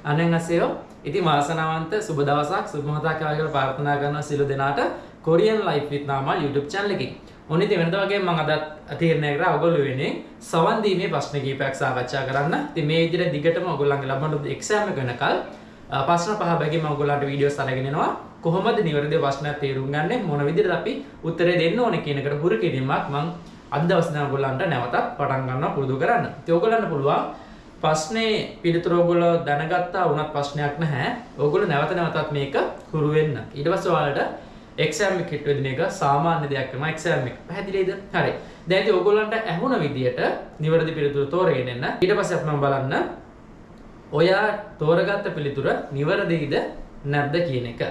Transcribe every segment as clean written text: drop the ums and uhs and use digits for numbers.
අනන්‍යසෙයෝ ඉතින් වාසනාවන්ත සුබ දවසක් සුබ මොහොතක් කියලා ප්‍රාර්ථනා කරනවා සියලු දෙනාට Korean life with Namal YouTube channel එකකින්. ඔන්න ඉතින් වෙනදා වගේ මම අද තීරණය කරා ඔයගොල්ලෝ වෙන්නේ සවන් දීමේ ප්‍රශ්න කීපයක් සාකච්ඡා කරන්න. ඉතින් මේ විදිහට දිගටම ඔයගොල්ලන්ගේ ලබන එක්සෑම් එක වෙනකල් ප්‍රශ්න පහ බැගින් මම ඔයගොල්ලන්ට වීඩියෝස් අරගෙන එනවා. කොහොමද නිවැරදිව ප්‍රශ්නයක් තේරුම් ගන්නේ මොන විදිහට අපි උත්තරේ දෙන්න ඕනේ කියන එකට හුරු කිරීමක් මම අද දවසේ ඔයගොල්ලන්ට නැවතත් පටන් ගන්නවා පුරුදු කරන්න. ඉතින් ඔයගොල්ලන්ට පුළුවන් ප්‍රශ්නේ පිළිතුර ඔයගොල්ලෝ දැනගත්තා වුණත් ප්‍රශ්නයක් නැහැ. ඔයගොල්ලෝ නැවතත් මේක හුරු වෙන්න. ඊට පස්සේ ඔයාලට එක්සෑම් එක හිට වෙදින එක සාමාන්‍ය දෙයක් වෙනවා එක්සෑම් එක. පැහැදිලිද? හරි. දැන් ඉතින් ඔයගොල්ලන්ට ඇහුණ විදියට නිවැරදි පිළිතුර තෝරගෙන එන්න. ඊට පස්සේ අපි බලන්න ඔයා තෝරගත්ත පිළිතුර නිවැරදිද නැද්ද කියන එක.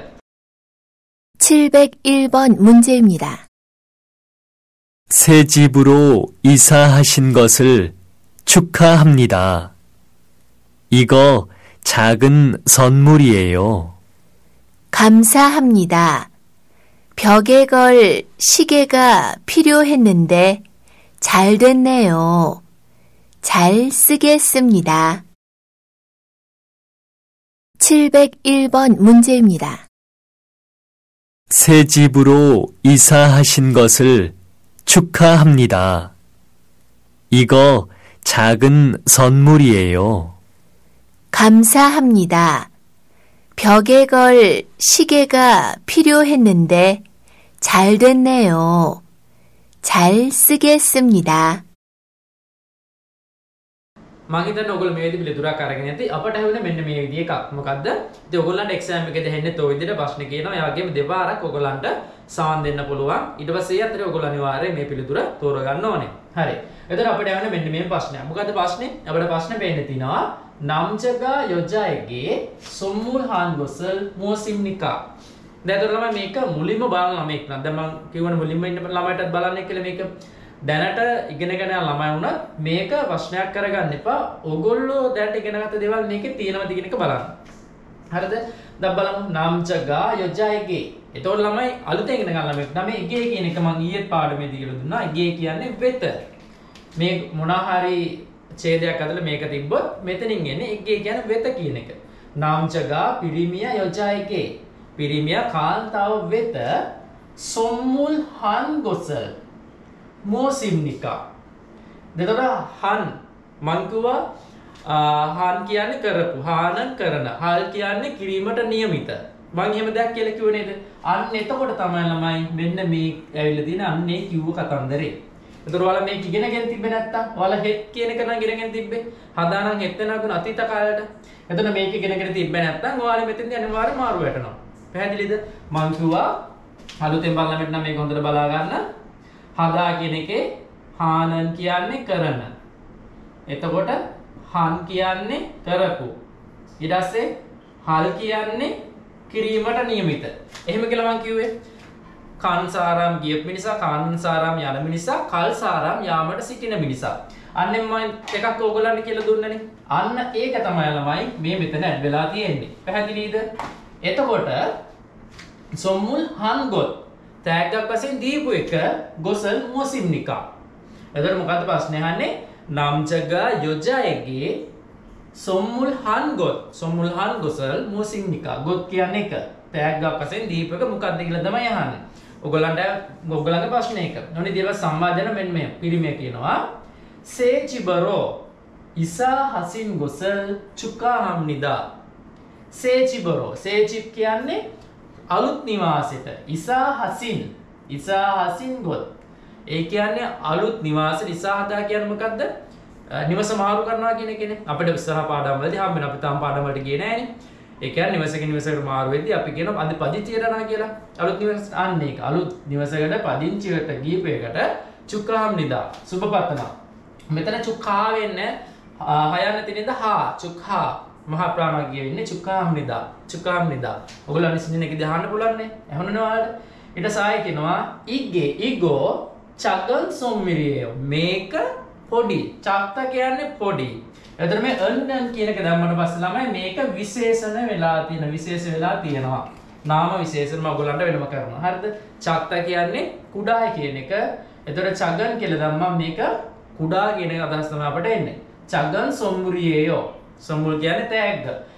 701번 문제입니다. 새 집으로 이사하신 것을 축하합니다. 이거 작은 선물이에요. 감사합니다. 벽에 걸 시계가 필요했는데 잘 됐네요. 잘 쓰겠습니다. 701번 문제입니다. 새 집으로 이사하신 것을 축하합니다. 이거 작은 선물이에요. 감사합니다. 벽에 걸 시계가 필요했는데 잘 됐네요. 잘 쓰겠습니다. මම හිතන්නේ ඔයගොල්ලෝ මේ විදිහට පිළිතුරක් අරගෙන ඇති. අපට හැවෙන්නේ මෙන්න මේ විදිහ එකක්. මොකද්ද? ඉතින් ඔයගොල්ලන්ට එක්සෑම් එකේදී ඇහෙන්නේ toy විදිහට ප්‍රශ්න කියනවා. ඒ වගේම දෙපාරක් ඔයගොල්ලන්ට සමන් දෙන්න පුළුවන්. ඊට පස්සේ ඒ අතරේ ඔයගොල්ලෝ අනිවාර්යයෙන් මේ පිළිතුර තෝරගන්න ඕනේ. හරි. එතකොට අපිට ඇවෙන්නේ මෙන්න මේ ප්‍රශ්නය. මොකද්ද ප්‍රශ්නේ? අපිට ප්‍රශ්නේ පේන්නේ තිනවා namjaga yojaege sommul hangosel musimnika. දැන් ඒතර ළමයි මේක මුලින්ම බලන ළමෙක් නම් දැන් මම කියවන මුලින්ම ඉන්න ළමයිටත් බලන්න කියලා මේක දැනට ඉගෙනගෙන යන ළමයි වුණත් මේක ප්‍රශ්නයක් කරගන්න එපා. ඔයගොල්ලෝ දැනට ඉගෙනගත්ත දේවල් මේකේ තියෙනවද කියන එක බලන්න. හරිද? දැන් බලමු namjaga yojaege. ඒතකොට ළමයි අලුතෙන් ඉගෙන ගන්න ළමෙක් නම් මේ ඉගේ කියන එක මම ඊයේ පාඩමේදී කියලා දුන්නා. ඉගේ කියන්නේ වෙත. මේ මොනවා හරි ඡේදයක් අතර මේක තිබ්බොත් මෙතනින් එන්නේ ඉගේ කියන්නේ වෙත කියන එක. namjaga pirimiya yojaege. පිරිමියා කාන්තාව වෙත sommul hangosel මොසිම්නිකා. දෙතකොට හන් මං කිව්වා හන් කියන්නේ කරපු, හාන කරන, හල් කියන්නේ කිරීමට නියමිත. මං එහෙම දෙයක් කියලා කිව්වේ නේද? අන්න එතකොට තමයි ළමයි මෙන්න මේ ඇවිල්ලා තියෙන අන්නේ කිව්ව කතන්දරේ. ඒතර ඔයාලා මේක ඉගෙනගෙන තිබ්බේ නැත්තම් ඔයාලා හෙට් කියන එක නම් ඉගෙනගෙන තිබ්බේ. හදානම් හෙට් වෙනවා අතීත කාලයට. එතන මේක ඉගෙනගෙන තිබ්බේ නැත්තම් ඔයාලා මෙතෙන්දී අනිවාර්යයෙන් මාරු වැටෙනවා. පැහැදිලිද? මං කිව්වා අලුතෙන් බලන්න නම් මේක හොඳට බලා ගන්න. හදා කියන එකේ හානන් කියන්නේ කරන. එතකොට හන් කියන්නේ කරපු. ඊට පස්සේ හල් කියන්නේ කිරීමට නියමිත. එහෙම කියලා මං කිව්වේ. කාන්සාරාම් ගියපු මිනිසා, කාන්සාරාම් යන මිනිසා, කල්සාරාම් යාමට සිටින මිනිසා. අන්නෙන් මම එකක් ඕගොල්ලන්ට කියලා දුන්නනේ. අන්න ඒක තමයි ළමයි මේ මෙතන ඇඩ් වෙලා තියෙන්නේ. පැහැදිලිද? එතකොට sommul hangol තෑග්ගක් වශයෙන් දීපු එක ගොසල් මොසිම්නිකා. එතකොට මොකද්ද ප්‍රශ්නේ අහන්නේ? namjaga yojaege sommul hangol sommul hangosel mosimnika. ගොත් කියන්නේ එක. තෑග්ගක් වශයෙන් දීපු එක මොකද්ද කියලා තමයි අහන්නේ. ඔයගොල්ලන්ගේ ප්‍රශ්නේ එක. ඔන්නේ දේව සම්වාදන මෙන්න මේ පිරිමිය කියනවා සේචිබරෝ ඉසා හසින් ගොසල් චුකාහම්නිදා. සේචිබරෝ සේචිබ් කියන්නේ අලුත් නිවාසෙට. ඉසා හසින් ගොත්. ඒ කියන්නේ අලුත් නිවාසෙට ඉසා හදා කියන්නේ මොකද්ද? නිවස මාරු කරනවා කියන එකනේ. අපිට ඉස්සරහ පාඩම් වලදී හම්බෙන අපි තාම පාඩම් වලට ගියේ නෑනේ. ඒ කියන්නේ නිවසකින් නිවසකට මාරු වෙද්දී අපි කියනවා අද පදිංචියට යනවා කියලා. අලුත් නිවස අන්න ඒක. අලුත් නිවසකට පදිංචියට ගියපු එකට චුක්කාම් නිදා. සුබපතනවා. මෙතන චුක්කා වෙන්නේ හයන්න තියෙනද හා චුක්හා මහා ප්‍රාණගිය ඉන්නේ චුක්කාම් නිදා. ඔයගොල්ලෝ අනිසින් එකදී අහන්න පුළුවන්නේ. ඇහුණනේ ඔයාලට. ඊට සාය කියනවා ඉගෝ චගන් සොම්මිරිය. මේක පොඩි. චක්ත කියන්නේ පොඩි. එතන මේ අන්ඩන් කියන එක දැම්මම පස්සේ ළමයි මේක විශේෂණ වෙලා තියෙනවා. නාම විශේෂණ මම ඔයගොල්ලන්ට වෙනම කරනවා. හරිද? චක්ත කියන්නේ කුඩායි කියන එක. එතකොට චගන් කියලා දැම්මම මේක කුඩා කියන අදහස් තමයි අපට එන්නේ. චගන් සොම්මුරියේයෝ. සොම්මුල් කියන්නේ තෑග්ග.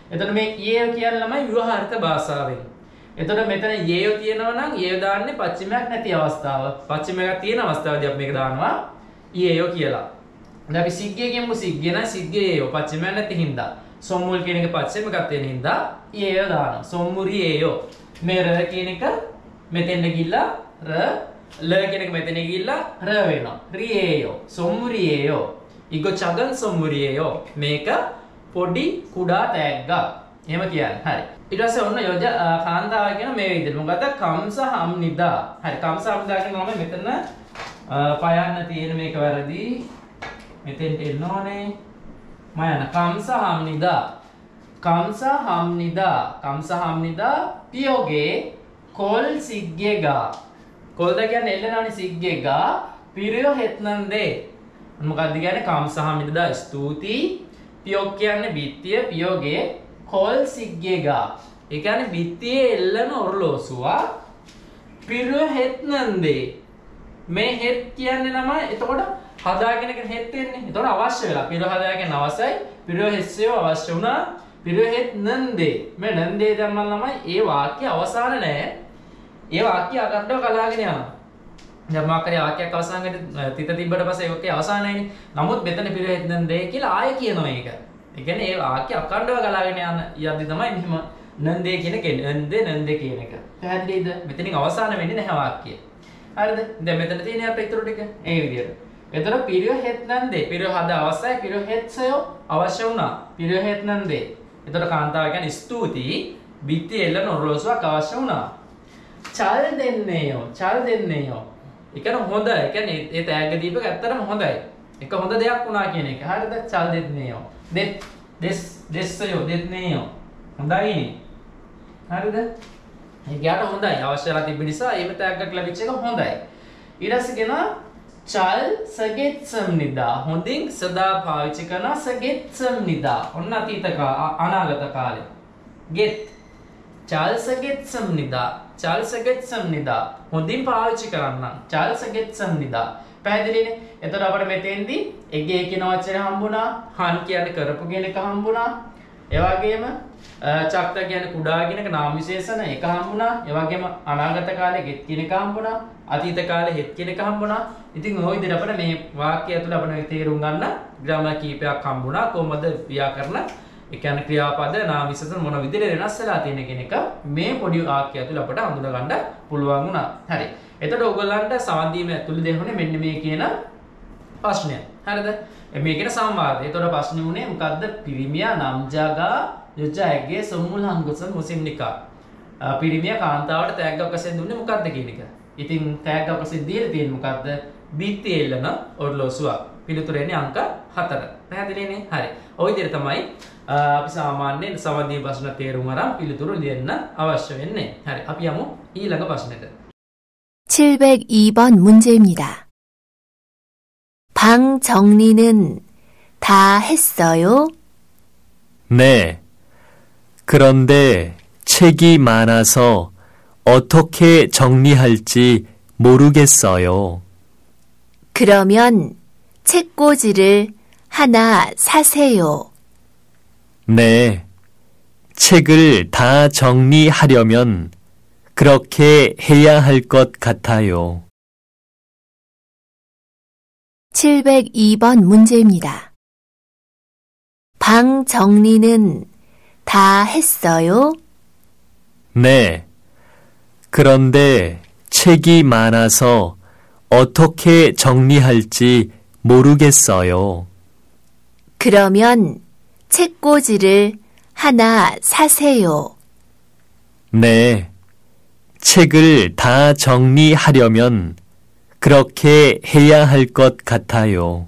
එතකොට මේ යේ කියන ළමයි ව්‍යවහාරික භාෂාවෙන්. එතකොට මෙතන යේ තියෙනවා නම් යේ දාන්නේ පච්චමයක් නැති අවස්ථාව. පච්චමයක් තියෙන අවස්ථාවදී අපි මේක දානවා යේ කියලා. දැන් අපි සිග්ගේ කියමු සිග්ගේ නම් සිග්ගේ යේ පච්චමයක් නැති හින්දා. සොම්මුල් කියන එක පච්චමයක් තියෙන හින්දා යේ දානවා. සොම්මුරි යේ. මේ ර කියන එක මෙතෙන්ද ගිහිල්ලා ර ල කියන එක මෙතන ගිහිල්ලා ර වෙනවා. රියේයෝ සොම්මුරියේයෝ ඉගො චගන් සොම්මුරියේයෝ මේක පොඩි කුඩා තෑග්ගක්. එහෙම කියන්නේ. හරි. ඊට පස්සේ ඔන්න යෝජ කාන්තාව කියන මේ විදිහට. මොකද කම්ස හම්නිදා. හරි කම්ස හම්නිදා කියන නම මෙතන පයන්න තියෙන මේක වැරදි. මෙතෙන්ට එන්න ඕනේ. මයන කම්ස හම්නිදා. කම්ස හම්නිදා. කම්ස හම්නිදා පියෝගේ කොල් සිග්ගේගා. කොල්ද කියන්නේ එල්ලනවනේ සිග්ගේගා පිරියෝ හෙත්නන්දේ. මොකක්ද කියන්නේ කම්ස හම්නිදා ස්තුති. පියෝග් කියන්නේ බිත්තිය පියෝගේ කොල් සිග්ගේගා. ඒ කියන්නේ බිත්තියේ එල්ලන ඔරලෝසුවා පිරියෝ හෙත්නන්දේ. මේ හෙත් කියන්නේ නම එතකොට හදාගෙන හෙත් වෙන්නේ. එතකොට අවශ්‍ය වෙලා පිරියෝ හදාගෙන අවශ්‍යයි. පිරියෝ හෙස්සෙව අවශ්‍ය වුණා. පිරියෝ හෙත් නන්දේ. මේ නන්දේ දැම්මම ළමයි ඒ වාක්‍ය අවසාන නැහැ. ඒ වාක්‍ය අකණ්ඩව කලාගෙන යනවා. දැන් මාකරේ වාක්‍යයක් අවසානකට තිත තිබ්බට පස්සේ ඒකේ අවසානයිනේ. නමුත් මෙතන පිරියෝ හෙත් නන්දේ කියලා ආයෙ කියනවා ඒක. ඒ කියන්නේ ඒ වාක්‍ය අකණ්ඩව කලාගෙන යන යද්දි තමයි මෙහිම නන්දේ කියන කෙනේ. නන්දේ කියන එක. පැහැදිලිද? මෙතනින් අවසාන වෙන්නේ නැහැ වාක්‍යය. හරිද? දැන් මෙතන තියෙන අපේ ඊටු ටික ඒ විදිහට. එතන පිරියෝ හෙත් නන්දේ. පිරියෝ හද අවශ්‍යයි. පිරියෝ හෙත්සය අවශ්‍ය වුණා. පිරියෝ හෙත් නන්දේ. එතකොට කාන්තාව කියන්නේ ස්තුතියි. බිත්ති එල්ලන ඔරලෝසුවක් අවශ්‍ය වුණා. චල් දෙන්නේයෝ. චල් දෙන්නේයෝ. ඒ කියන්නේ හොඳ. ඒ කියන්නේ ඒ තෑග්ග දීපක ඇත්තටම හොඳයි. එක හොඳ දෙයක් වුණා කියන එක. හරිද? චල් දෙන්නේයෝ. දෙස්සයෝ දෙන්නේයෝ. හොඳයිනේ. හරිද? ඒ ගියාට හොඳයි. අවශ්‍යලා තිබෙන නිසා ඒ තෑග්ගක් ලැබිච්ච එක හොඳයි. ඊට පස්සේ කියනවා චල් සගෙත්සම්නිදා. හොඳින් සදා පාවිච්චි කරන සගෙත්සම්නිදා. ඔන්න අතීත අනාගත කාලේ. ගෙත් චල් සගෙත්සම්නිදා. චල් සගෙත්සම්නිදා. හොඳින් පාවිච්චි කරන්න. චල් සගෙත්සම්නිදා. පැහැදිලිනේ? එතකොට අපිට මෙතෙන්දී එගේ කියන වචනේ හම්බුණා. හන් කියන්නේ කරපු කියන එක හම්බුණා. ඒ වගේම චක්ත කියන්නේ කුඩා කියන එක නාම විශේෂණ ඒක හම්බුණා. ඒ වගේම අනාගත කාලේ ගෙත් කියන එක හම්බුණා. අතීත කාලේ හෙත් කියන එක හම්බුණා. ඉතින් ওই විදිහට අපිට මේ වාක්‍ය ඇතුළේ අපිට තේරුම් ගන්න ග්‍රාමර් කීපයක් හම්බුණා. කොහොමද ව්‍යාකරණ ඒ කියන්නේ ක්‍රියාපද නාම විශේෂණ මොන විදිහට වෙනස් වෙලා තියෙන කියන එක මේ පොඩි වාක්‍ය ඇතුළේ අපිට හඳුනා ගන්න පුළුවන් වුණා. හරි. එතකොට ඔයගොල්ලන්ට සමන්දීම ඇතුළේ දෙන්නේ මෙන්න මේ කියන ප්‍රශ්නය. හරිද? මේ කියන සංවාදය. එතකොට ප්‍රශ්නේ උනේ මොකද්ද? පිරිමියා නම්ජාගා යොජාගේ සොම්මුල් හංගුසන් මුසිම්නිකා. පිරිමියා කාන්තාවට තෑග්ගක් වශයෙන් දුන්නේ මොකද්ද කියන එක. ඉතින් තෑග්ගක් වශයෙන් දීලා තියෙන්නේ මොකද්ද? බිත්ති එල්ලන ඔරලෝසුවක්. පිළිතුර එන්නේ අංක 4. පැහැදිලිනේ? හරි. ওই විදිහට තමයි අපි සාමාන්‍යයෙන් සමන්දී ප්‍රශ්න තේරුම් අරන් පිළිතුරු ලියන්න අවශ්‍ය වෙන්නේ. හරි. අපි යමු ඊළඟ ප්‍රශ්නෙට. 702번 문제입니다. 방 정리는 다 했어요? 네. 그런데 책이 많아서 어떻게 정리할지 모르겠어요. 그러면 책꽂이를 하나 사세요. 네. 책을 다 정리하려면 그렇게 해야 할 것 같아요. 702번 문제입니다. 방 정리는 다 했어요? 네. 그런데 책이 많아서 어떻게 정리할지 모르겠어요. 그러면 책꽂이를 하나 사세요. 네. 책을 다 정리하려면 그렇게 해야 할 것 같아요.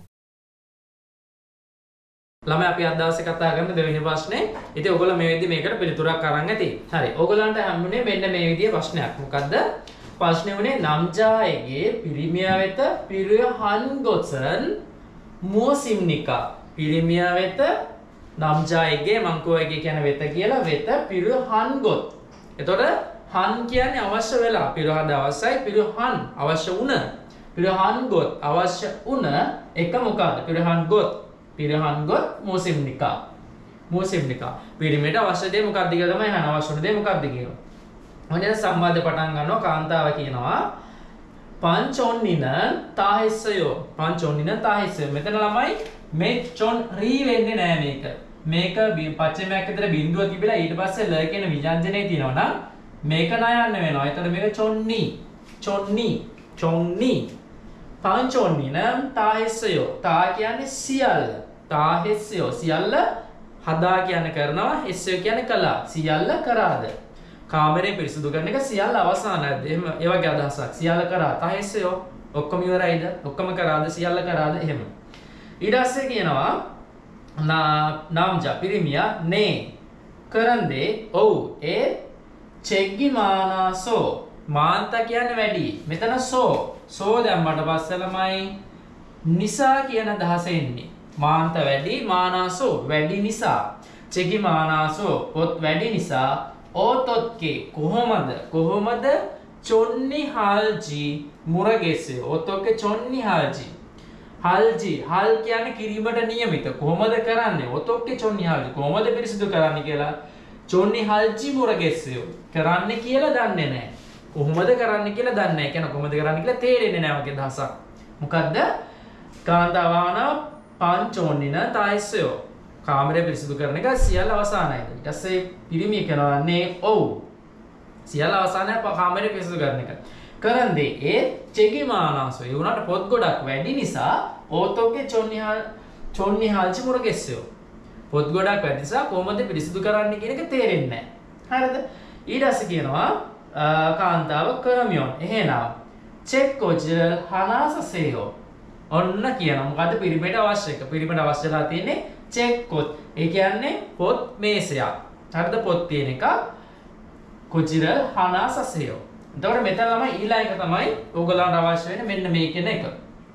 ළමයි අපි අද දවසේ කතා කරන දෙවෙනි ප්‍රශ්නේ. ඉතින් ඔයගොල්ලෝ මේ විදිහේ මේකට පිළිතුරක් අරන් ඇති. හරි. ඔයගොල්ලන්ට හම්බුනේ මෙන්න මේ විදිහේ ප්‍රශ්නයක්. මොකද්ද? ප්‍රශ්නේ උනේ නම්ජායගේ පිරිමියා වෙත පිරියහන් ගොසන් මුවසිම්නිකා. පිරිමියා වෙත නම්ජායගේ මංකුවගේ කියන වෙත කියලා වෙත පිරියහන් ගොත්. එතකොට හන් කියන්නේ අවශ්‍ය වෙලා පිරියහද අවශ්‍යයි පිරියහන් අවශ්‍ය වුණ. පිරියහන් ගොත් අවශ්‍ය වුණ එක මොකක්ද? පිරියහන් ගොත් මුවසිම්නිකා. මුසිම් නිකා. පිරිමියට අවශ්‍ය දේ මොකක්ද කියලා තමයි අහන අවශ්‍ය වුණ දේ මොකක්ද කියලා. මොන්නේ සම්වාදේ පටන් ගන්නවා කාන්තාව කියනවා පංචොන්නින තාහෙස්සයෝ. පංචොන්නින තාහෙස්සයෝ. මෙතන ළමයි මේ චොන් රී වෙන්නේ නෑ මේක. මේක පච්චමයක් විතර බිඳුව තිබිලා ඊට පස්සේ ල කියන විභජනයේ තියෙනවා නම් මේක ණයන්න වෙනවා. එතකොට මේක චොන්නි. චොන්නි. චොන්නි. පංචොන්නින තාහෙස්සයෝ. තා කියන්නේ සියල්ල. තාහෙස්සයෝ සියල්ල හදා කියන්නේ කරනවා. හෙස්සයෝ කියන්නේ කළා. සියල්ල කරාද. කාමරේ පිරිසිදු කරන එක සියල්ල අවසానයිද? එහෙම ඒ වගේ අදහසක්. සියල්ල කරා. තාහෙස්සයෝ ඔක්කොම ඉවරයිද? ඔක්කොම කරාද? සියල්ල කරාද? එහෙම. ඊට පස්සේ කියනවා नामजा पिरिमिया ने करंदे ඔව් ඒ චෙග්ගි මානාසෝ මාන්තා කියන්නේ වැඩි. මෙතන සෝ දැම්මට පස්සේ ළමයි නිසා කියන අදහස එන්නේ. මාන්තා වැඩි මානාසෝ වැඩි නිසා. චෙග්ගි මානාසෝ පොත් වැඩි නිසා ඕතොත්කේ කොහොමද චොන්නි හල්ජි මුරගෙසේ ඕතොක්කේ චොන්නි හල්ජි හල්ජි හල් කියන්නේ කිරීමට නියමිත. කොහොමද කරන්නේ? ඔතොක්කේ චොන්නි හල්ජි කොහොමද පිරිසිදු කරන්නේ කියලා චොන්නි හල්ජි මුරගෙස්සයෝ කරන්නේ කියලා දන්නේ නැහැ. කොහොමද කරන්නේ කියලා දන්නේ නැහැ. කියන කොහොමද කරන්නේ කියලා තේරෙන්නේ නැහැ වගේ දහසක්. මොකද්ද? කාන්තාවන පංචොන්නින තායිස්සයෝ කාමරේ පිරිසිදු කරන එක සියල්ල අවසానයිද? ඊට පස්සේ පිරිමිය කියනවානේ ඔව් සියල්ල අවසానයි කාමරේ පිරිසිදු කරන එක. කරන්දේ ඒ චෙගිමානාසෝ ඒ උනාට පොත් ගොඩක් වැඩි නිසා ඕතොක්ගේ චොන්නි හල්චි මුරගෙස්සයෝ පොත් ගොඩක් වැඩි නිසා කොහොමද පිරිසිදු කරන්නේ කියන එක තේරෙන්නේ නැහැ. හරිද? ඊට පස්සේ කියනවා කාන්තාව කරමියොන් එහෙනම් චෙක්කොජල් හනාසසේයෝ ඔන්න කියනවා මොකද්ද පිරිමිට අවශ්‍ය එක. පිරිමිට අවශ්‍යලා තියෙන්නේ චෙක්කොත්. ඒ කියන්නේ පොත් මේසයක්. හරිද? පොත් තියෙන එක කොජිරල් හනාසසේයෝ. එතකොට මෙතන ළමයි ඊළඟ එක තමයි ඕගලන්ට අවශ්‍ය වෙන්නේ මෙන්න මේ කියන එක.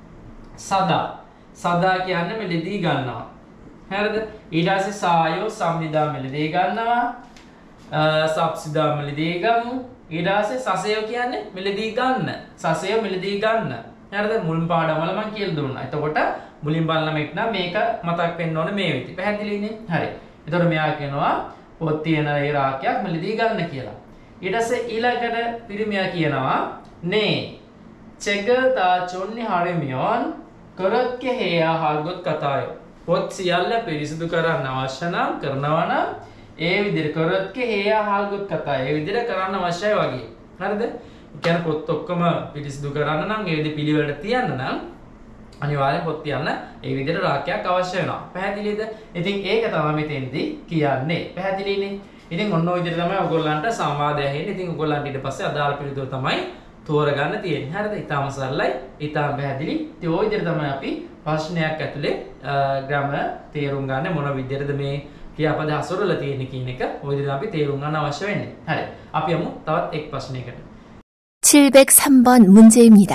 සදා කියන්නේ මෙලෙදී ගන්නවා. හරිද? ඊට පස්සේ සායෝ සම්නිදා මෙලෙදී ගන්නවා. සබ්සිදා මෙලෙදී ගමු. ඊට පස්සේ සසයෝ කියන්නේ මෙලෙදී ගන්න. සසයෝ මෙලෙදී ගන්න. හරිද? මුලින් පාඩමවල මම කියලා දුන්නා. එතකොට මුලින් බලන මේක නම් මේක මතක් වෙන්න ඕනේ මේ විදිහට. පැහැදිලිනේ? හරි. එතකොට මෙයා කියනවා පොත් තියෙන ඒ රාක්‍යයක් මෙලෙදී ගන්න කියලා. ඊට පස්සේ ඊළඟට පිරිමියා කියනවා නේ චෙගතා චොන්නි හරිමියොන් කරොත්කේ හේයා හල්ගොත් කතායෝ. පොත් සියල්ල පිරිසිදු කරන්න අවශ්‍ය නම් කරනවා නම් ඒ විදිහට කරොත්කේ හේයා හල්ගොත් කතාය. ඒ විදිහට කරන්න අවශ්‍යයි වගේ. හරිද? ඒ කියන්නේ පොත් ඔක්කොම පිරිසිදු කරන්න නම් ඒ විදිහ පිළිවෙලට තියන්න නම් අනිවාර්යෙන් පොත් තියන්න ඒ විදිහට රාක්‍යයක් අවශ්‍ය වෙනවා. පැහැදිලිද? ඉතින් ඒක තමයි මෙතෙන්දී කියන්නේ. පැහැදිලිනේ? ඉතින් ඔන්න ඔය විදිහට තමයි ඔයගොල්ලන්ට සමාදය ඇහෙන්නේ. ඉතින් ඔයගොල්ලන්ට ඊට පස්සේ අදාළ පිළිතුර තමයි තෝරගන්න තියෙන්නේ. හරිද? ඊටාම සරලයි, ඊටාම පැහැදිලි. ඉතින් ඔය විදිහට තමයි අපි ප්‍රශ්නයක් ඇතුලේ ග්‍රාමර් තේරුම් ගන්න මොන විදිහටද මේ ක්‍රියාපද හසුරලා තියෙන්නේ කියන එක ඔය විදිහට අපි තේරුම් ගන්න අවශ්‍ය වෙන්නේ. හරි. අපි යමු තවත් එක් ප්‍රශ්නයකට. 703번 문제입니다.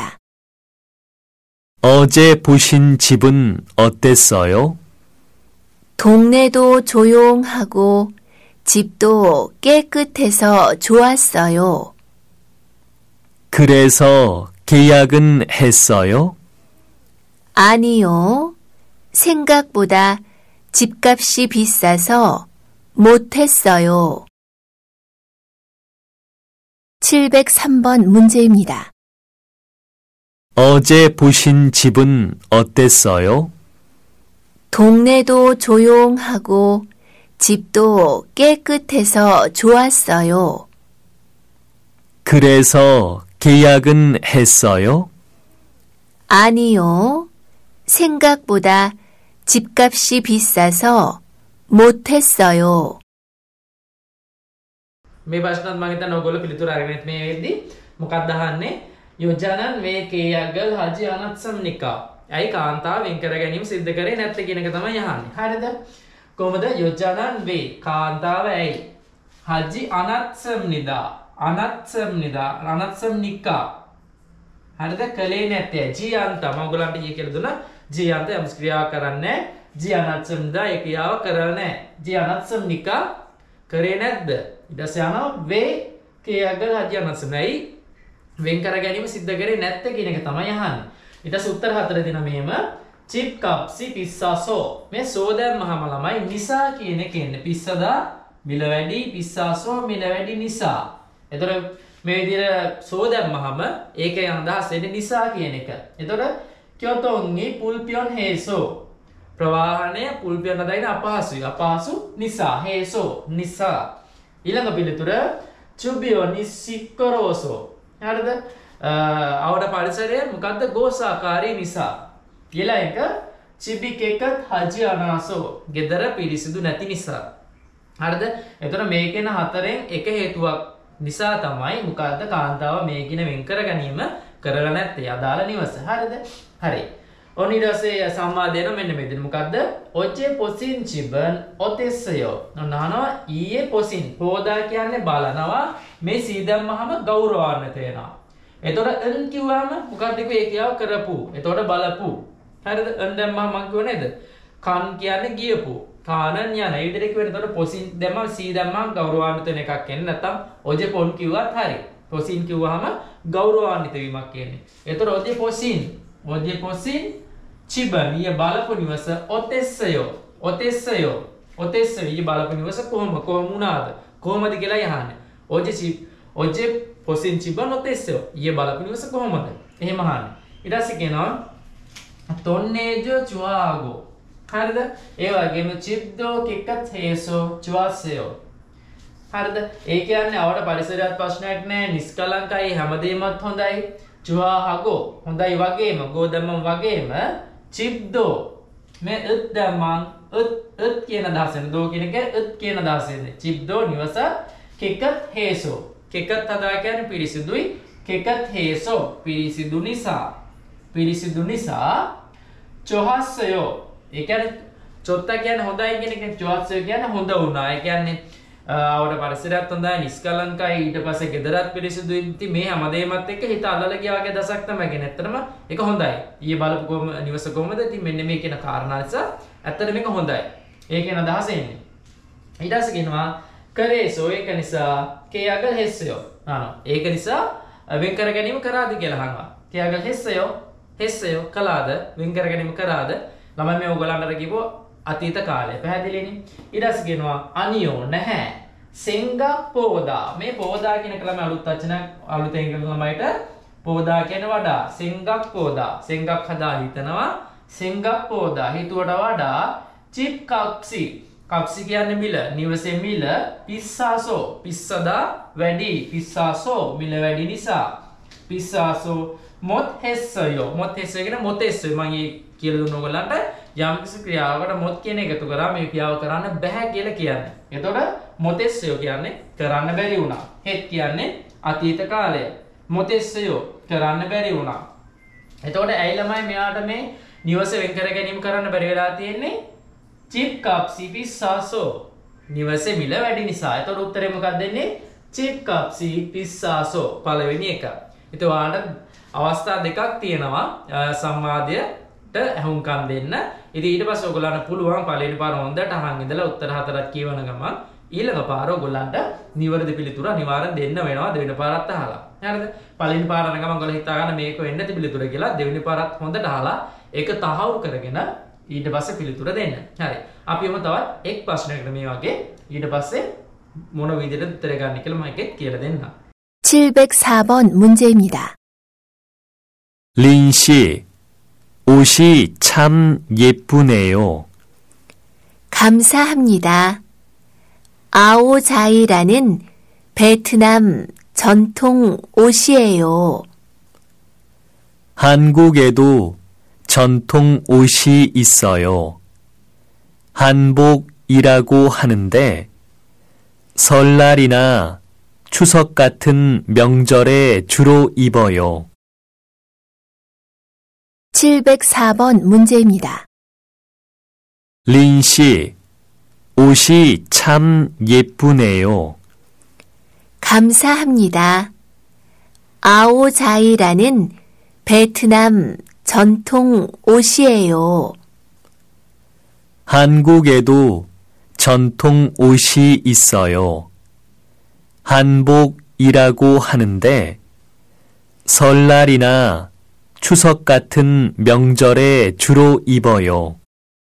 어제 보신 집은 어땠어요? 동네도 조용하고 집도 깨끗해서 좋았어요. 그래서 계약은 했어요? 아니요. 생각보다 집값이 비싸서 못했어요. 703번 문제입니다. 어제 보신 집은 어땠어요? 동네도 조용하고 집도 깨끗해서 좋았어요. 그래서 계약은 했어요? 아니요. 생각보다 집값이 비싸서 못했어요. මේ ප්‍රශ්නත් මම හිතන්නේ ඔයගොල්ලෝ පිළිතුරු අරගෙන මේ වෙද්දි මොකක්ද අහන්නේ යොජනන් වේ කේයගල් හජි අනත්සම්නිකා. ඇයි කාන්තාව වෙන් කර ගැනීම සිද්ධ කරේ නැත්තේ කියන එක තමයි අහන්නේ. හරිද? කොහොමද යොජනන් වේ කාන්තාව ඇයි හජි අනත්සම්නිකා හරිද කලේ නැත්තේ ජීයන්ත මම ඔයගොල්ලන්ට ඊ කියලා දුන්නා ජීයන්ත යම් ක්‍රියා කරන්නේ ජී අනත්සම්නිදා ඒ ක්‍රියාව කරලා නැහැ. ජී අනත්සම්නිකා කරේ නැද්ද? ඊට පස්සේ යනවා වේ කේයගල් හජි අනත්සම්නයි වෙන් කර ගැනීම සිද්ධ කරේ නැත්තේ කියන එක තමයි අහන්නේ. ඊට පස්සේ උත්තර හතර දෙන මෙහෙම 집값이 비싸서 මේ සෝ දැම්මහම ළමයි නිසා කියන එක එන්නේ. පිස්සදා මිල වැඩි, පිස්සාසෝ මිල වැඩි නිසා. එතකොට මේ විදිහට සෝ දැම්මහම ඒකේ අදහස් එන්නේ නිසා කියන එක. එතකොට කියොතොන්ගි පුල්පියොන් හේසෝ ප්‍රවාහණය පුල්පියොන් අදින අපහසුයි. අපහසු නිසා හේසෝ නිසා. ඊළඟ පිළිතුර චුබියෝ නිසිකරෝසෝ. හරිද? අවඩ පරිසරය මොකද්ද? ගෝසාකාරී නිසා. ඊළඟ එක චිබිකෙකත් හජි අනාසෝ. gedara පිරිසිදු නැති නිසා. හරිද? එතකොට මේකෙන හතරෙන් එක හේතුවක් නිසා තමයි මොකද්ද කාන්තාව මේකින වෙන් කර ගැනීම කරලා නැත්තේ අදාළ නිවස. හරිද? හරි. ඔන්න ඊට පස්සේ සම්මාදේන මෙන්න මේ විදිහට මොකද්ද? ඔච්චේ පොසින් චිබන් ඔතෙස්සයෝ. නහනවා ඊයේ පොසින් පෝදා කියන්නේ බලනවා මේ සීදම්මහම ගෞරවාන්විත වෙනවා. එතකොට එන් කිව්වම මොකද්ද ඒ කියාව කරපු. එතකොට බලපු. හරිද? එන් දැම්මම මම කිව්ව නේද? කන් කියන්නේ ගියපු. කානන් යන ඒ විදිහට කිව්වෙන. එතකොට පොසින් දැම්මම සී දැම්මම ගෞරවාන්විත වෙන එකක් එන්නේ. නැත්තම් ඔජේ පොන් කිව්වත් හරි. පොසින් කිව්වහම ගෞරවාන්විත වීමක් කියන්නේ. එතකොට ඔජේ පොසින් චිබන් ඊය බලපු නිවස ඔතෙස්සයෝ. ඊය බලපු නිවස කොහොම වුණාද? කොහොමද කියලා යහන්නේ. ඔජේ පොසින් චිබන් ඔතෙස්සයෝ. ඊය බලපු නිවස කොහොමද? එහෙම අහන්නේ. ඊට පස්සේ කියනවා තොන්නේජෝ චුආගෝ. හරිද? ඒ වගේම චිබ්දෝ කික්කත් හේසෝ චුවාසයෝ. හරිද? ඒ කියන්නේ අවඩ පරිසරයත් ප්‍රශ්නයක් නෑ. නිස්කලංකයි හැමදේමත් හොඳයි. චුආහගෝ හොඳයි වගේම ගෝදම්ම වගේම චිබ්දෝ මේ උත් දැම්මන් උත් කියන අදහසෙන් දෝ කියන එක උත් කියන අදහසෙන් චිබ්දෝ නිවස කික්කත් හේසෝ. කික්කත් හදා කියන්නේ පිරිසිදුයි. කික්කත් හේසෝ පිරිසිදු නිසා චොහස්සයෝ. ඒ කියන්නේ චොත්ත කියන්නේ හොඳයි කියන එක. චොහස්සයෝ කියන්නේ හොඳ වුණා. ඒ කියන්නේ අවඩ පරිසරයත් හොඳයි, නිස්කලංකයි, ඊට පස්සේ ගෙදරත් පිරිසිදුයි. ඉතින් මේ හැමදේමත් එක්ක හිත අල්ලලා ගියා වගේ දසක් තමයි කියන්නේ. ඇත්තටම ඒක හොඳයි. ඊයේ බලපු කොහොම නිවස කොහොමද? ඉතින් මෙන්න මේ කියන කාරණා නිසා ඇත්තට මේක හොඳයි. ඒකේන අදහස එන්නේ. ඊට පස්සේ කියනවා කරේසෝ ඒක නිසා කේයගල් හෙස්සයෝ. ඒක නිසා වෙන් කර ගැනීම කරාද කියලා අහනවා. කේයගල් හෙස්සයෝ කළාද? වෙන් කර ගැනීම කරාද? ළමයි මේ ඕගලන්ට කිව්වෝ අතීත කාලය. පැහැදිලිනේ. ඊට පස්සේ කියනවා අනියෝ නැහැ. සෙංගක් පෝදා. මේ පෝදා කියන කලම අලුත් වචනයක් අලුතෙන් කියන ළමයිට පෝදා කියන වඩා සෙංගක් පෝදා. සෙංගක් හදා හිතනවා. සෙංගක් පෝදා හිතුවට වඩා චිප් කප්සි. කප්සි කියන්නේ මිල. නිවසේ මිල පිස්සාසෝ. පිස්සදා වැඩි. පිස්සාසෝ මිල වැඩි නිසා. පිස්සාසෝ මොත් හෙස්සයෝ. මොත් හෙස්සය කියන මොතෙස්සය මම කියලා දුන්න ඔයගලන්ට යම්කිසි ක්‍රියාවකට මොත් කියන එකතු කරා මේ ක්‍රියාව කරන්න බෑ කියලා කියන්නේ. එතකොට මොතෙස්සයෝ කියන්නේ කරන්න බැරි වුණා. හෙත් කියන්නේ අතීත කාලය. මොතෙස්සයෝ කරන්න බැරි වුණා. එතකොට ඇයි ළමයි මෙයාට මේ නිවස වෙන් කර ගැනීම කරන්න බැරි වෙලා තියෙන්නේ? චිප් කප්සි පිස්සාසෝ. නිවසේ මිල වැඩි නිසා. එතකොට උත්තරේ මොකක්ද දෙන්නේ? චිප් කප්සි පිස්සාසෝ පළවෙනි එක. ඉතින් ඔයාලට අවස්ථා දෙකක් තියෙනවා සම්මාදයට ඇහුම්කන් දෙන්න. ඉතින් ඊට පස්සේ ඔයගොල්ලන්ට පුළුවන් පළවෙනි පාර හොඳට අහන් ඉඳලා උත්තර හතරක් කියවන ගමන් ඊළඟ පාර ඔයගොල්ලන්ට නිවැරදි පිළිතුර අනිවාර්යෙන් දෙන්න වෙනවා දෙවෙනි පාරත් අහලා. හරිද? පළවෙනි පාර අහන ගමන් ඔයගොල්ලෝ හිතා ගන්න මේක වෙන්නේ නැති පිළිතුර කියලා. දෙවෙනි පාරත් හොඳට අහලා ඒක තහවුරු කරගෙන ඊට පස්සේ පිළිතුර දෙන්න. හරි. අපි යමු තවත් එක් ප්‍රශ්නයකට මේ වගේ ඊට පස්සේ මොන විදිහට උත්තර ගන්න කියලා මම එකෙත් කියලා දෙන්නම්. 704번 문제입니다. 린 씨, 옷이 참 예쁘네요. 감사합니다. 아오자이라는 베트남 전통 옷이에요. 한국에도 전통 옷이 있어요. 한복이라고 하는데 설날이나 추석 같은 명절에 주로 입어요. 704번 문제입니다. 린 씨, 옷이 참 예쁘네요. 감사합니다. 아오자이라는 베트남 전통 옷이에요. 한국에도 전통 옷이 있어요. 한복이라고 하는데 설날이나 추석 같은 명절에 주로 입어요.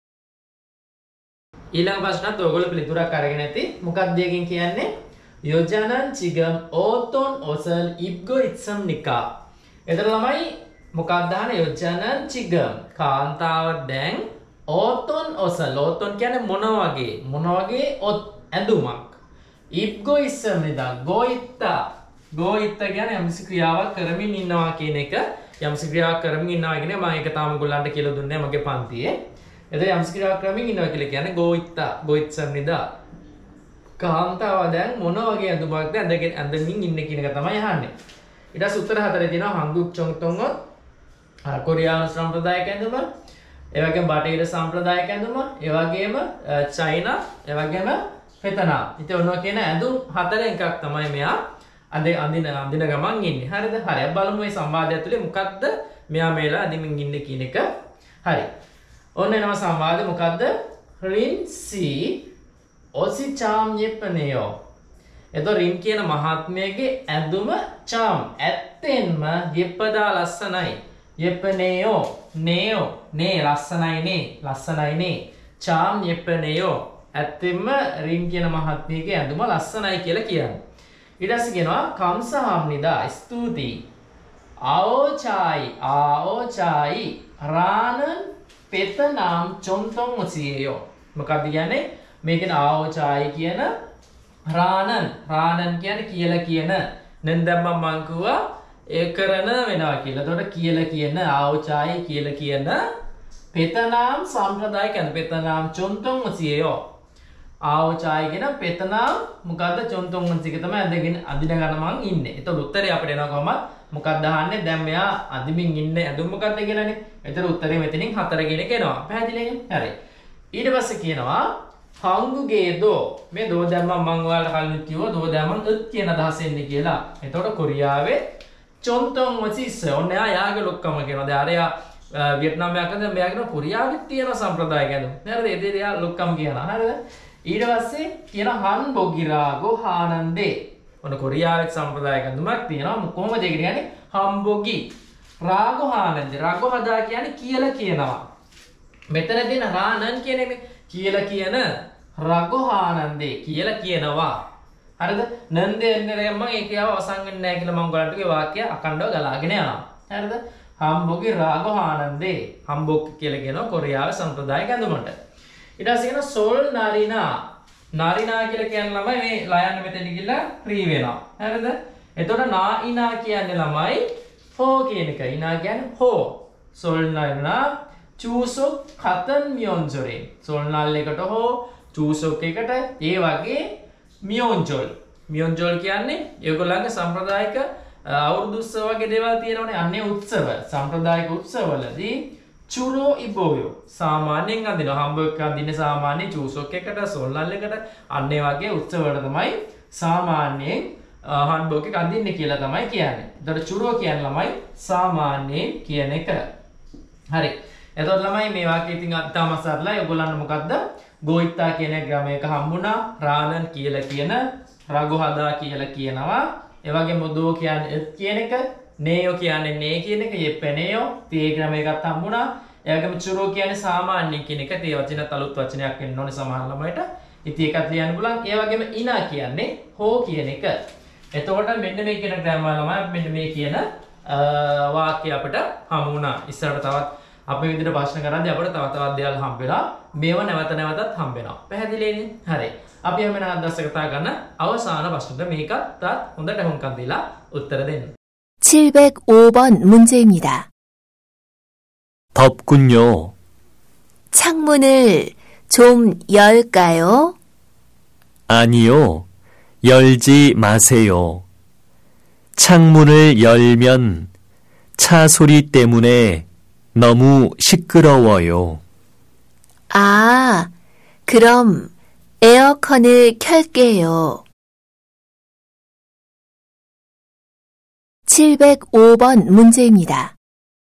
ඊළඟ ප්‍රශ්නත් ඔයගොල්ලෝ පිළිතුරක් අරගෙන ඇති. මොකක්ද එකකින් කියන්නේ? යොජනන් චිගම් ඕතොන් ඔසල් ඉබ්ගෝ ඉත්සම් නිකා. එතන ළමයි මොකක්ද අහන්නේ? යොජනන් චිගම් කාන්තාව දැන් ඕතොන් ඔසල්. ඕතොන් කියන්නේ මොන වගේ ඇඳුමක්. ඉබ්ගෝ ඉත්සම් නිදා ගෝයිත්තා. ගෝයිත්තා කියන්නේ යම්සි ක්‍රියාවක් කරමින් ඉන්නවා කියන එක. යම්සි ක්‍රියාවක් කරමින් ඉන්නවා කියන්නේ මම ඒක තාම ගොල්ලන්ට කියලා දුන්නේ නැහැ මගේ පන්තියේ. එතකොට යම්සි ක්‍රියාවක් කරමින් ඉන්නවා කියලා කියන්නේ ගෝයිත්තා ගෝයිත්සම් නිදා. කාන්තාව දැන් මොන වගේ ඇඳුමක්ද ඇඳමින් ඉන්නේ කියන එක තමයි අහන්නේ. ඊට පස්සේ උත්තර හතරේ තියෙනවා හංගුක් චොන්තොන්ගොත් කොරියානු සම්ප්‍රදායික ඇඳුම, ඒ වගේම බටහිර සම්ප්‍රදායික ඇඳුම, ඒ වගේම චයිනා, ඒ වගේම වෙතනාම්. ඉතින් ඔනවා කියන ඇඳුම් හතරෙන් එකක් තමයි මෙයා අඳින ගමන් ඉන්නේ. හරිද? හරි. අපි බලමු මේ සංවාදය ඇතුලේ මොකක්ද මෙයා මේලා අඳිමින් ඉන්නේ කියන එක. හරි. ඔන්න එනවා සංවාදය මොකක්ද? රින්සි ඔසි චාම් යෙප්පනේයෝ. එතකොට රින් කියන මහත්මයාගේ ඇඳුම චාම් ඇත්තෙන්ම යෙප්පදා ලස්සනයි. යෙප්පනේයෝ නේයෝ නේ ලස්සනයි නේ. චාම් යෙප්පනේයෝ ඇත්තෙන්ම රින් කියන මහත්මයාගේ ඇඳුම ලස්සනයි කියලා කියන්නේ. ඊට පස්සේ කියනවා කම්සහම්නිදා ස්තුතියි. ආෝ චායි රානන් පෙතනම් චොන්තොන් ඔසියෝ. මොකක්ද කියන්නේ? මේකෙන ආෝ චායි කියන රානන් කියන්නේ කියලා කියන දැන් මම කිව්වා ඒ කරන වෙනවා කියලා. එතකොට කියලා කියන ආෝ චායි කියලා කියන පෙතනම් සම්ප්‍රදායික පෙතනම් චොන්තොන් ඔසියෝ. ආෝ චායි කියන පෙතනම් මොකද්ද චොන්තොන් ඔසියක තමයි අඳින ගමන් ඉන්නේ. එතකොට උත්තරේ අපිට එනවා කොහමද? මොකක්ද අහන්නේ? දැන් මෙයා අඳිමින් ඉන්නේ ඇඳුම් මොකක්ද කියලානේ. එතන උත්තරේ මෙතනින් 4 කියන එක එනවා. පැහැදිලිද? හරි. ඊට පස්සේ කියනවා හංගුගේදෝ මේ දෝ දැම්මම මම ඔයාලට කලින් කිව්වා දෝ දැම්මම උත් කියන අදහස එන්නේ කියලා. එතකොට කොරියාවේ චොන්තොන් ඔසිස් ඔන්න යාගේ ලොක්කම කියනවා. දැන් අරයා වියට්නාමයක් අද මෙයා කියන කොරියාවෙත් තියෙන සම්ප්‍රදායක ඇඳුම්. හරිද? ඒ දෙය ලොක්කම කියනවා. හරිද? ඊට පස්සේ කියන හන්බොගිරාගෝ හානන්දේ. ඔන්න කොරියාවේ සම්ප්‍රදායක ඇඳුමක් තියෙනවා. කොහොමද ඒක කියන්නේ? හම්බොගි රාගෝ හානන්දේ. රාගෝ හදා කියන්නේ කියලා කියනවා. මෙතන දෙන රානන් කියන්නේ මේ කියලා කියන රගෝහානන්දේ කියලා කියනවා. හරිද? නන්දේ එන්නේ මම ඒක යාව අවසන් වෙන්නේ නැහැ කියලා මම ඔයාලට කිය වාක්‍ය අකණ්ඩව ගලාගෙන යනවා. හරිද? හම්බොගේ රගෝහානන්දේ. හම්බොක් කියලා කියනවා කොරියාවේ සම්ප්‍රදායික ඇඳුමට. ඊට පස්සේ කියන සෝල් නාරිනා. නාරිනා කියලා කියන ළමයි මේ ලයන්න මෙතන ගිහිල්ලා ෆ්‍රී වෙනවා. හරිද? එතකොට නායිනා කියන්නේ ළමයි හෝ කියන එක. ඉනා කියන්නේ හෝ. සෝල් නාරිනා චූසොක් කතන් මියොන්ජොරේ. සොල්නල් එකට හෝ චූසොක් එකට ඒ වගේ මියොන්ජොල්. මියොන්ජොල් කියන්නේ ඒගොල්ලන්ගේ සම්ප්‍රදායික අවුරුදු උත්සව වගේ දේවල් තියෙනවනේ. අන්නේ උත්සව සම්ප්‍රදායික උත්සවවලදී චුරෝ ඉබෝයෝ සාමාන්‍යයෙන් අඳිනවා. හම්බොක් අඳින්නේ සාමාන්‍ය චූසොක් එකට සොල්නල් එකට අන්නේ වගේ උත්සව වල තමයි සාමාන්‍යයෙන් හම්බොක් එක අඳින්නේ කියලා තමයි කියන්නේ. ඒතර චුරෝ කියන්නේ ළමයි සාමාන්‍යයෙන් කියන එක. හරි. එතකොට ළමයි මේ වාක්‍යය ඉතින් අත්තාම සරලයි. ඔයගොල්ලන්ට මොකද්ද? ගෝයිත්තා කියන ග්‍රාමයක හම්බුණා. රානන් කියලා කියන රගෝහදා කියලා කියනවා. ඒ වගේම දෝ කියන්නේ කියන එක, නේයෝ කියන්නේ නේ කියන එක, යෙප්පෙනේයෝ තේ ග්‍රාමයකත් හම්බුණා. ඒ වගේම චුරෝ කියන්නේ සාමාන්‍ය කියන එක. තේ වචනත් අලුත් වචනයක් වෙන්න ඕනේ සමහර ළමයිට. ඉතින් ඒකත් ලියන්න පුළුවන්. ඒ වගේම ඉනා කියන්නේ හෝ කියන එක. එතකොට මෙන්න මේ කියන ග්‍රාමය ළමයි මෙන්න මේ කියන වාක්‍ය අපිට හමු වුණා. ඉස්සරහට තවත් අපි විදිහට ප්‍රශ්න කරද්දී අපිට තව තවත් දේවල් හම්බෙලා මේව නැවත නැවතත් හම්බෙනවා. පැහැදිලිනේ? හරි. අපි හැම වෙලාවෙම දැස්ස කතා කරන අවසාන ප්‍රශ්නෙට මේකත් හොඳට හුම්කම් දීලා උත්තර දෙන්න. 705번 문제입니다. 덥군요. 창문을 좀 열까요? 아니요. 열지 마세요. 창문을 열면 차 소리 때문에 너무 시끄러워요. 아, 그럼 에어컨을 켤게요. 705번 문제입니다.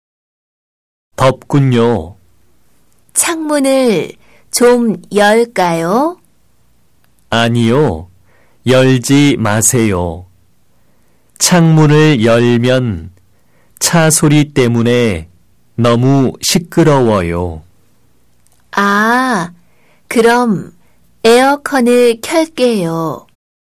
덥군요. 창문을 좀 열까요? 아니요. 열지 마세요. 창문을 열면 차 소리 때문에 너무 시끄러워요. 아, 그럼 에어컨을 켤게요.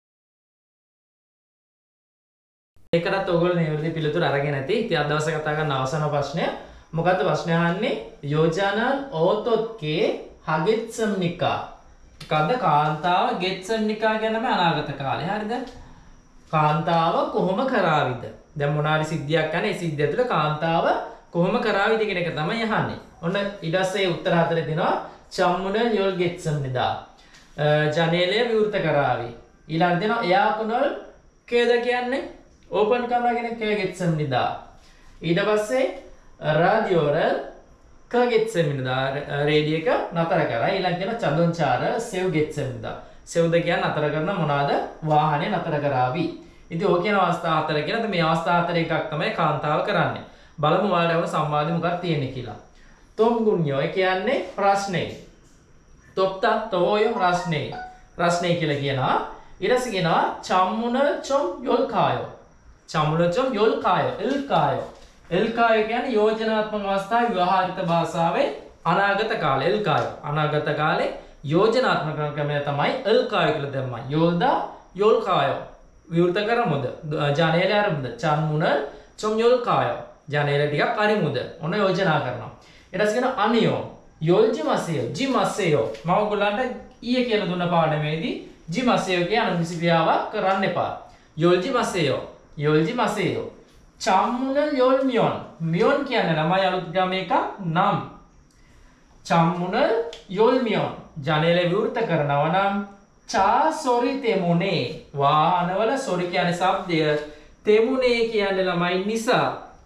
ඒකටත් ඔයගොල්ලෝ නිවැරදි පිළිතුර අරගෙන ඇති. ඉතින් අද දවසේ කතා කරන අවසාන ප්‍රශ්නය මොකද්ද ප්‍රශ්නේ අහන්නේ? යෝජනන් ඕතොත්කේ හගෙත්සම්නිකා. මොකද්ද කාන්තාව ගෙත්සම්නිකා කියනම අනාගත කාලේ. හරිද? කාන්තාව කොහොම කරාවිද? දැන් මොනාරි සිද්ධියක් යන ඒ සිද්ධිය තුළ කාන්තාව කොහොම කරාවිද කියන එක තමයි අහන්නේ. ඔන්න ඊට පස්සේ උත්තර හතරේ දෙනවා චම්මුනල් යොල් ගෙත්සම්නිදා. ජනේලය විවෘත කරાવી. ඊළඟ දෙනවා එයාකොනල් කේද කියන්නේ ඕපන් කරනවා කියන කේ ගෙත්සම්නිදා. ඊට පස්සේ රාඩියෝරල් ක ගෙත්සම්නිදා රේඩියෝ එක නතර කරා. ඊළඟ දෙනවා චන්දොන්චාර සෙව් ගෙත්සම්නිදා. සෙව්ද කියන්නේ නතර කරන මොනවාද? වාහනේ නතර කරાવી. ඉතින් ඕක කියන අවස්ථා හතර කියනද මේ අවස්ථා හතර එකක් තමයි කාන්තාව කරන්නේ. බලමු ඔයාලට වුණ සම්වාදෙ මොකක්ද තියෙන්නේ කියලා. තොම්ගුන්‍යෝ කියන්නේ ප්‍රශ්නේ. තොප්තා තෝය ප්‍රශ්නේ. ප්‍රශ්නේ කියලා කියනවා. ඊට පස්සේ කියනවා චම්මුනල් චොම් යොල් කායෝ. චම්මුනල් චොම් යොල් කායෝ. එල් කායෝ. එල් කායෝ කියන්නේ යෝජනාත්මක අවස්ථාවේ ව්‍යවහාරික භාෂාවේ අනාගත කාලය. එල් කායෝ. අනාගත කාලේ යෝජනාත්මක ක්‍රමය තමයි එල් කායෝ කියලා දැම්මා. යොල්දා යොල් කායෝ. විවෘත කරමුද? ජනේලය අරමුද? චම්මුනල් චොම් යොල් කායෝ. ජනේලය ටිකක් අරිමුද? ඔන්න යෝජනා කරනවා. ඊට පස්සේ කියනවා අනියෝ යොල්ජි මසෙයෝ ජි මසෙයෝ. මම ඔයගොල්ලන්ට ඊයේ කියලා දුන්න පාඩමේදී ජි මසෙයෝ කියන නිසි ක්‍රියාවක් කරන්න එපා. යොල්ජි මසෙයෝ යොල්ජි මසෙයෝ. චම්මුනල් යොල් මියොන්. මියොන් කියන්නේ ළමයි අලුත් ගම එක නම්. චම්මුනල් යොල් මියොන්. ජනේලය විවෘත කරනවා නම් චා සොරි තෙමුනේ. වාහනවල සොරි කියන්නේ ශබ්දය. තෙමුනේ කියන්නේ ළමයි නිසා.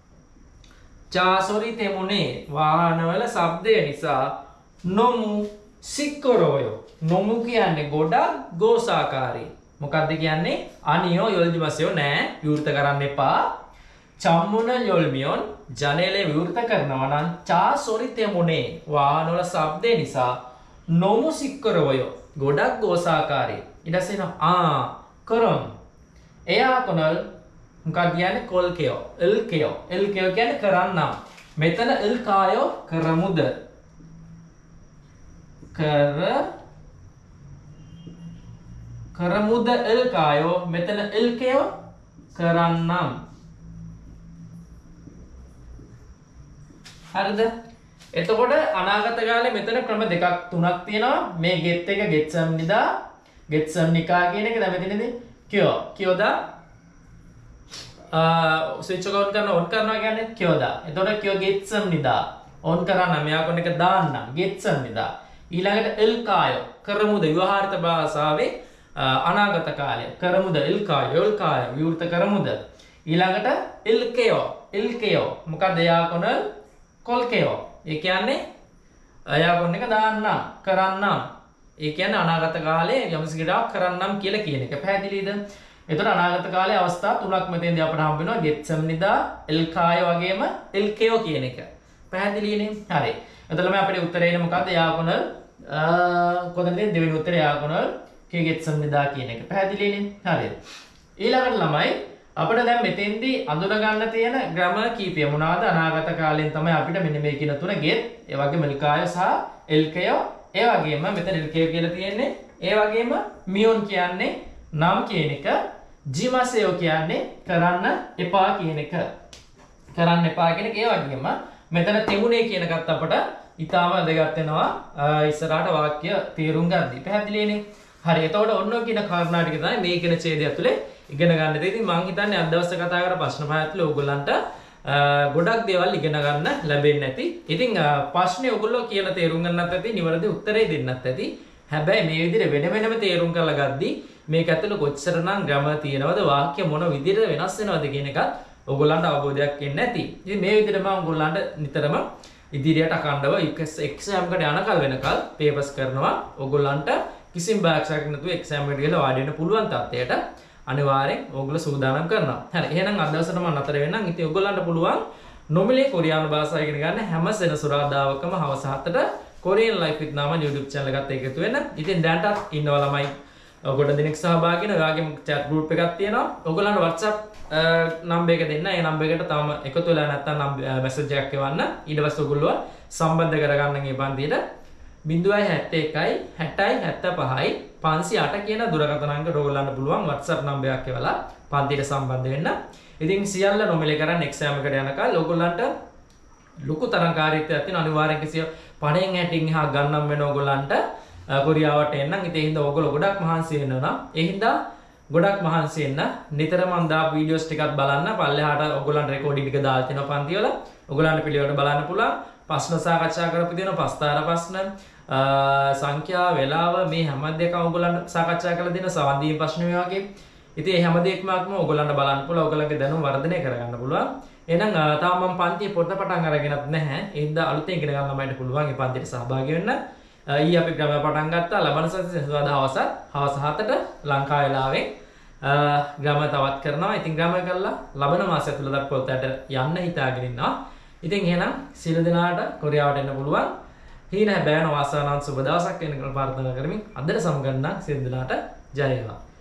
චාසොරි තෙමුනේ වාහනවල ශබ්දය නිසා නොමු සික්කොරෝයෝ. නොමු කියන්නේ ගොඩක් ගෝසාකාරී. මොකක්ද කියන්නේ? අනියෝ යොල්ජි මසයෝ නෑ විවෘත කරන්න එපා. චම්මුන යොල්මියොන් ජනේලය විවෘත කරනවා නම් චාසොරි තෙමුනේ වාහනවල ශබ්දය නිසා නොමු සික්කොරෝයෝ ගොඩක් ගෝසාකාරී. ඊට පස්සේ කරොම් එයා කොනල් මොකක්ද කියන්නේ කොල්කයෝ එල්කයෝ. එල්කයෝ කියන්නේ කරන්නම්. මෙතන එල් කායෝ කරමුද? කරමුද එල් කායෝ. මෙතන එල්කයෝ කරන්නම්. හරිද? එතකොට අනාගත කාලේ මෙතන ක්‍රම දෙකක් තුනක් තියෙනවා. මේ ගෙත් එක ගෙත්සම්නිදා ගෙත්සම්නිකා කියන එක දැන් මෙතනදී කියෝදා ස්විච් එක ඔන් කරනවා කියන්නේ කියෝදා. එතකොට කියෝ ගෙත්සම්නිදා ඔන් කරන්න මෙයා කොන එක දාන්න ගෙත්සම්නිදා. ඊළඟට එල් කායෝ කරමුද ව්‍යවහාරික භාෂාවේ අනාගත කාලය. කරමුද එල් කායෝ යොල් කායෝ විවෘත කරමුද. ඊළඟට එල්කයෝ මොකද එයා කොන කොල්කයෝ. ඒ කියන්නේ එයා කොන එක දාන්න කරන්නම්. ඒ කියන්නේ අනාගත කාලේ යම්සි ගඩක් කරන්නම් කියලා කියන එක. පැහැදිලිද? එතකොට අනාගත කාලේ අවස්ථා තුනක් මෙතෙන්දී අපට හම්බ වෙනවා. ගෙත්සම්නිදා එල්කාය වගේම එල්කයෝ කියන එක. පැහැදිලිනේ? හරි. එතකොට මේ අපේ උත්තරේ එන්නේ මොකද්ද? යාකොනල් කොතනද දෙවෙනි උත්තරේ යාකොනල් කේ ගෙත්සම්නිදා කියන එක. පැහැදිලිනේ? හරි. ඊළඟට ළමයි අපිට දැන් මෙතෙන්දී අඳුන ගන්න තියෙන ග්‍රැමර් කීපය මොනවාද? අනාගත කාලෙන් තමයි අපිට මෙන්න මේ කියන තුන ගෙත්, ඒ වගේම එල්කාය සහ එල්කයෝ, ඒ වගේම මෙතන එල්කයෝ කියලා තියෙන්නේ, ඒ වගේම මියොන් කියන්නේ නම් කියන එක, ජිමසයෝ කියන්නේ කරන්න එපා කියන එක. කරන්න එපා කියන එක. ඒ වගේම මෙතන තෙමුනේ කියන එකත් අපට ඊටාම වැදගත් වෙනවා ඉස්සරහට වාක්‍ය තේරුම් ගන්නදී. පැහැදිලිනේ? හරි. එතකොට ඔන්න ඔය කියන කාරණා ටික තමයි මේ කියන ඡේදය ඇතුලේ ඉගෙන ගන්න. ඉතින් මම හිතන්නේ අද දවසේ කතා කරලා ප්‍රශ්න පහ ඇතුලේ ඕගොල්ලන්ට ගොඩක් දේවල් ඉගෙන ගන්න ලැබෙන්නේ නැති. ඉතින් ප්‍රශ්නේ ඔයගොල්ලෝ කියලා තේරුම් ගන්නත් ඇති, නිවැරදි උත්තරේ දෙන්නත් ඇති. හැබැයි මේ විදිහට වෙන වෙනම තේරුම් කරලා ගද්දී මේක ඇතුළේ කොච්චරනම් ග්‍රැමර් තියෙනවද, වාක්‍ය මොන විදිහට වෙනස් වෙනවද කියන එකත් ඔයගොල්ලන්ට අවබෝධයක් එන්නේ නැති. ඉතින් මේ විදිහට මම ඔයගොල්ලන්ට නිතරම ඉදිරියට අකණ්ඩව එක්සෑම් එකට යනකල් වෙනකල් පේපර්ස් කරනවා. ඔයගොල්ලන්ට කිසිම බයක්ක් නැතුව එක්සෑම් එකට ගිහලා වාඩි වෙන්න පුළුවන් තත්ත්වයට අනිවාර්යෙන් ඕගොල්ලෝ සූදානම් කරනවා. හරි. එහෙනම් අද දවසට මම නතර වෙන්නම්. ඉතින් ඔයගොල්ලන්ට පුළුවන් නොමිලේ කොරියානු භාෂාව ඉගෙන ගන්න හැම සෙනසුරාදාවකම හවස 7ට කොරියන් ලයිෆ් විත් නාම YouTube channel එකට එකතු වෙන්න. ඉතින් දැන්ටත් ඉන්නවා ළමයි ගොඩ දෙනෙක් සහභාගී වෙනවා. ඔයාගේ chat group එකක් තියෙනවා. ඔයගොල්ලන්ට WhatsApp නම්බර් එක දෙන්න. ඒ නම්බර් එකට තවම එකතු වෙලා නැත්නම් මැසේජ් එකක් එවන්න. ඊට පස්සේ ඔයගොල්ලෝ සම්බන්ධ කරගන්න මේ පන්තියට 071 60 75 508 කියන දුරකථන අංකයට ඔයගොල්ලන්ට පුළුවන් WhatsApp නම්බර් එකක් එවලා පන්තියට සම්බන්ධ වෙන්න. ඉතින් සියල්ල නොමිලේ කරන් එක්සෑම් එකට යනකල් ඔයගොල්ලන්ට ලොකු තරංකාරීත්වයක් තියෙන අනිවාර්යෙන් කිසිය පණයෙන් හැටින් එහා ගන්නම් වෙන ඔයගොල්ලන්ට කොරියාවට එන්නම්. ඉතින් ඒ හින්දා ඔයගොල්ලෝ ගොඩක් මහන්සි වෙනවා. ඒ හින්දා ගොඩක් මහන්සි වෙන්න. නිතරම මම දාපු වීඩියෝස් ටිකක් බලන්න. පල්ලෙහාට ඔයගොල්ලන්ට රෙකෝඩින් ටික දාලා තියෙනවා පන්තිවල. ඔයගොල්ලන්ට පිළිවෙලට බලන්න පුළුවන්. ප්‍රශ්න සාකච්ඡා කරපු දෙනවා. පස්තාර ප්‍රශ්න, සංඛ්‍යා, වේලාව මේ හැම දෙයක්ම ඔයගොල්ලන්ට සාකච්ඡා කරලා දෙන සවන් දීම ප්‍රශ්න මේ වගේ. ඉතින් මේ හැම දෙයක්ම ඔයගොල්ලන්ට බලන්න පුළුවන්. ඔයගොල්ලන්ගේ දැනුම වර්ධනය කරගන්න පුළුවන්. එහෙනම් තාම මම පන්තියේ පොත පටන් අරගෙනත් නැහැ. ඒ හින්දා අලුතෙන් ඉගෙන ගන්න ළමයින්ට පුළුවන් මේ පන්තියට සහභාගී වෙන්න. ඊ අපි ග්‍රාමර් පටන් ගත්තා. ලබන සතියේ සෙනසුරාදා හවස 7ට ලංකා වේලාවෙන් ග්‍රාමර් තවත් කරනවා. ඉතින් ග්‍රාමර් කරලා ලබන මාසය තුලට පොතට යන්න හිතාගෙන ඉන්නවා. ඉතින් එහෙනම් සියලු දෙනාට කොරියාවට එන්න පුළුවන්. හීන බෑන වාසනාවන්ත සුබ දවසක් වෙනකල් ප්‍රාර්ථනා කරමින් අදට සමගන්න සියලු දෙනාට ජය වේවා.